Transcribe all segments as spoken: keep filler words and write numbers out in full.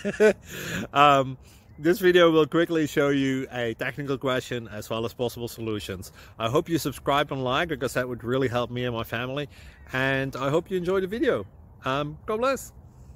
um, this video will quickly show you a technical question as well as possible solutions. I hope you subscribe and like, because that would really help me and my family. And I hope you enjoy the video. Um, God bless.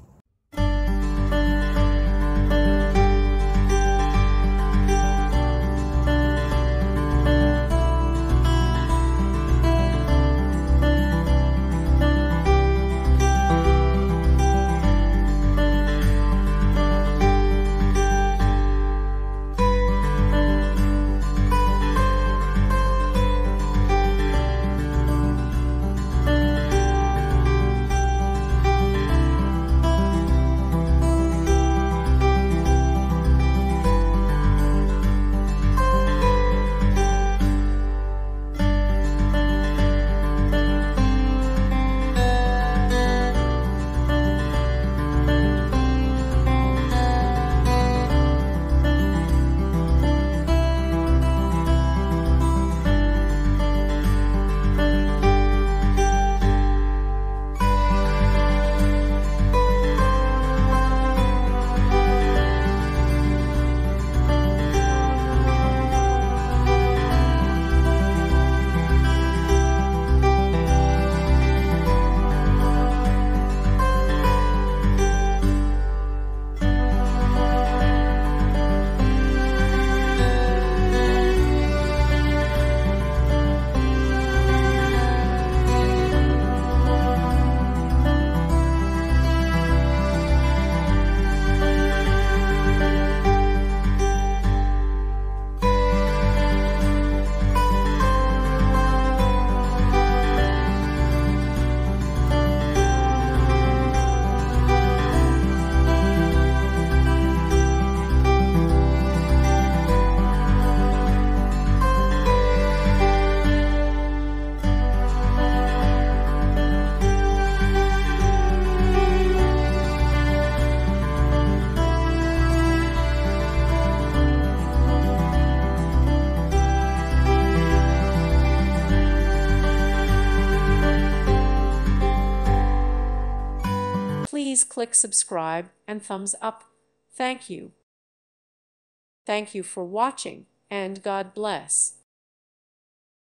Please click subscribe and thumbs up. Thank you. Thank you for watching, and God bless.